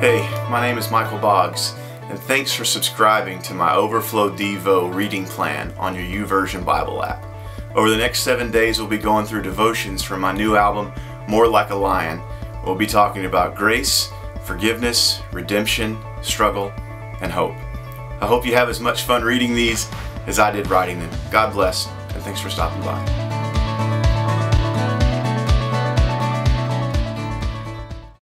Hey, my name is Michael Boggs, and thanks for subscribing to my Overflow Devo reading plan on your YouVersion Bible app. Over the next 7 days, we'll be going through devotions from my new album, More Like a Lion. We'll be talking about grace, forgiveness, redemption, struggle, and hope. I hope you have as much fun reading these as I did writing them. God bless, and thanks for stopping by.